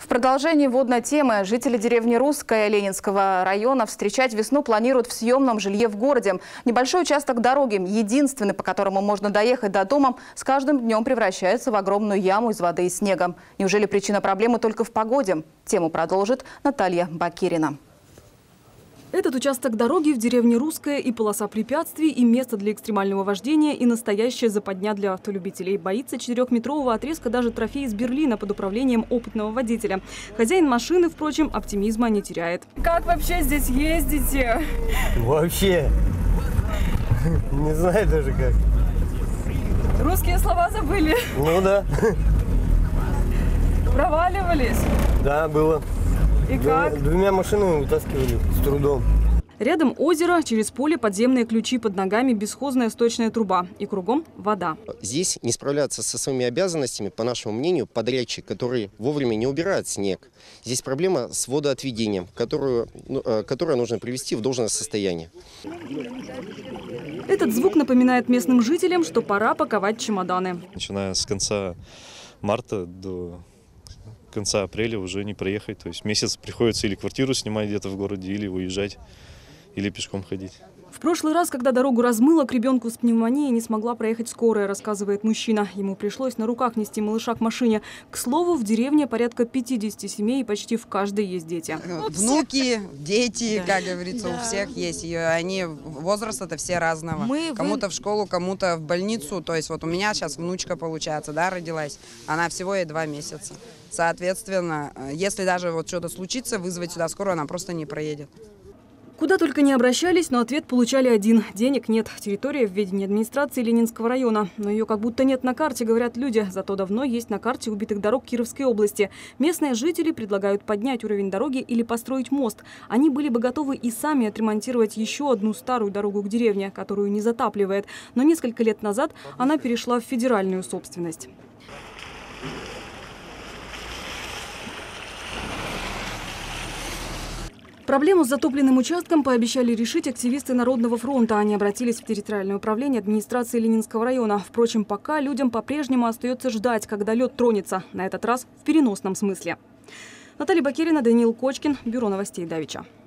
В продолжении водной темы жители деревни Русская Ленинского района встречать весну планируют в съемном жилье в городе. Небольшой участок дороги, единственный, по которому можно доехать до дома, с каждым днем превращается в огромную яму из воды и снега. Неужели причина проблемы только в погоде? Тему продолжит Наталья Бакирина. Этот участок дороги в деревне Русская и полоса препятствий, и место для экстремального вождения, и настоящая западня для автолюбителей. Боится 4-метрового отрезка даже трофей из Берлина под управлением опытного водителя. Хозяин машины, впрочем, оптимизма не теряет. Как вообще здесь ездите? Вообще не знаю даже как. Русские слова забыли? Ну да. Проваливались? Да, было. И как? Двумя машинами вытаскивали с трудом. Рядом озеро, через поле подземные ключи, под ногами бесхозная сточная труба. И кругом вода. Здесь не справляться со своими обязанностями, по нашему мнению, подрядчик, который вовремя не убирает снег. Здесь проблема с водоотведением, которое нужно привести в должное состояние. Этот звук напоминает местным жителям, что пора паковать чемоданы. Начиная с конца марта до конца апреля уже не проехать. То есть месяц приходится или квартиру снимать где-то в городе, или уезжать, или пешком ходить. В прошлый раз, когда дорогу размыло, к ребенку с пневмонией не смогла проехать скорая, рассказывает мужчина. Ему пришлось на руках нести малыша к машине. К слову, в деревне порядка 50 семей, и почти в каждой есть дети. Внуки, дети, как говорится, у всех есть. И они возраста-то все разного. Кому-то в школу, кому-то в больницу. То есть вот у меня сейчас внучка, получается, да, родилась. Она всего ей 2 месяца. Соответственно, если даже вот что-то случится, вызвать сюда скорую, она просто не проедет. Куда только не обращались, но ответ получали один. Денег нет. Территория в ведении администрации Ленинского района. Но ее как будто нет на карте, говорят люди. Зато давно есть на карте убитых дорог Кировской области. Местные жители предлагают поднять уровень дороги или построить мост. Они были бы готовы и сами отремонтировать еще одну старую дорогу к деревне, которую не затапливает. Но несколько лет назад она перешла в федеральную собственность. Проблему с затопленным участком пообещали решить активисты Народного фронта. Они обратились в территориальное управление администрации Ленинского района. Впрочем, пока людям по-прежнему остается ждать, когда лед тронется. На этот раз в переносном смысле. Наталья Бакирина, Даниил Кочкин, Бюро новостей Давича.